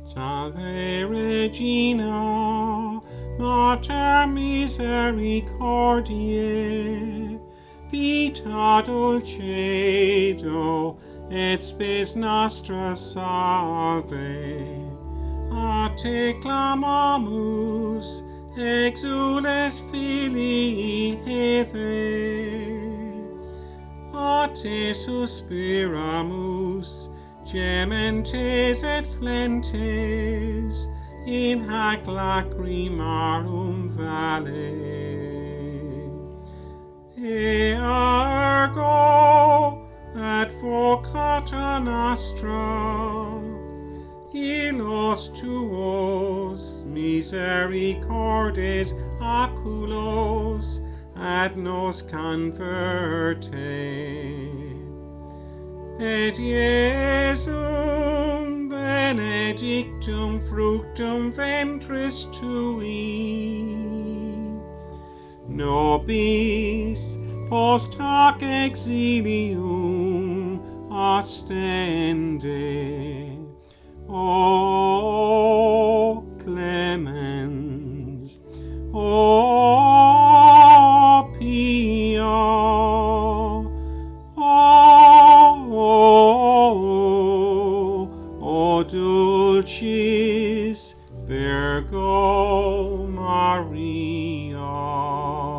Salve Regina, Mater Misericordiae, Vita dulcedo, et spes nostra salve. A te clamamus, exules filii Hevae. A te suspiramus, gementes et flentes, in hac lacrimarum vale. Ea ergo, advocata nostra, illos tuos misericordes aculos ad nos converte. Et Iesum benedictum fructum ventris tui, nobis post hoc exilium ostende. O clemens, O pia, O dulcis Virgo Maria.